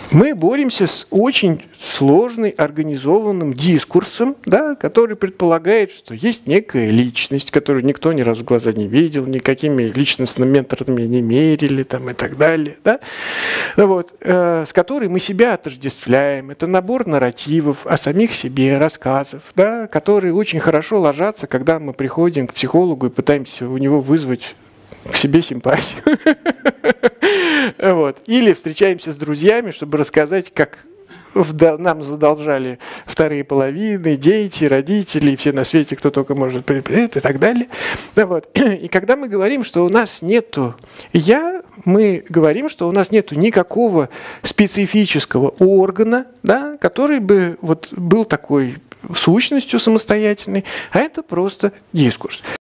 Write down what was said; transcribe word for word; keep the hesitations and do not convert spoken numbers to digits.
Мы боремся с очень сложным организованным дискурсом, да, который предполагает, что есть некая личность, которую никто ни разу в глаза не видел, никакими личностными методами не мерили там, и так далее, да, вот, э, с которой мы себя отождествляем. Это набор нарративов о самих себе, рассказов, да, которые очень хорошо ложатся, когда мы приходим к психологу и пытаемся у него вызвать к себе симпатию. Вот. Или встречаемся с друзьями, чтобы рассказать, как нам задолжали вторые половины, дети, родители, все на свете, кто только может предпринять и так далее. Вот. И когда мы говорим, что у нас нету «я», мы говорим, что у нас нету никакого специфического органа, да, который бы вот был такой сущностью самостоятельной, а это просто дискурс.